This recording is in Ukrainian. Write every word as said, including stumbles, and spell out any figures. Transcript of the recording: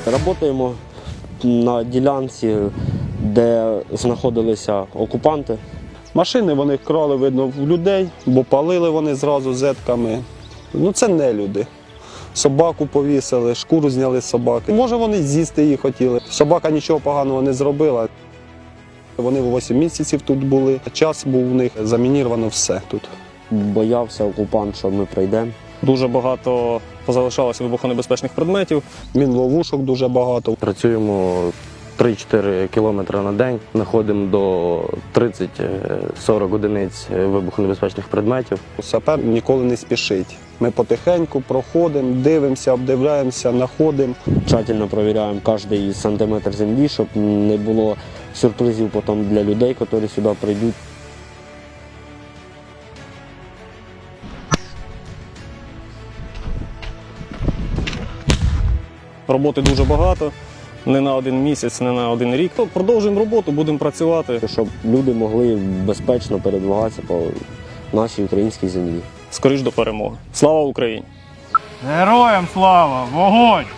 Працюємо на ділянці, де знаходилися окупанти. Машини вони крали, видно, в людей, бо палили вони зразу зетками. Ну це не люди. Собаку повісили, шкуру зняли з собаки. Може вони з'їсти її хотіли. Собака нічого поганого не зробила. Вони вісім місяців тут були. Час був у них, замініровано все тут. Боявся окупант, що ми прийдемо. Дуже багато позалишалося вибухонебезпечних предметів. Мінловушок дуже багато. Працюємо три-чотири кілометри на день, знаходимо до тридцять-сорок одиниць вибухонебезпечних предметів. Сапер ніколи не спішить. Ми потихеньку проходимо, дивимося, обдивляємося, знаходимо. Тщательно перевіряємо кожен сантиметр землі, щоб не було сюрпризів потім для людей, які сюди прийдуть. Роботи дуже багато, не на один місяць, не на один рік. Продовжуємо роботу, будемо працювати. Щоб люди могли безпечно передвигатися по нашій українській землі. Скоріш до перемоги. Слава Україні! Героям слава! Вогонь!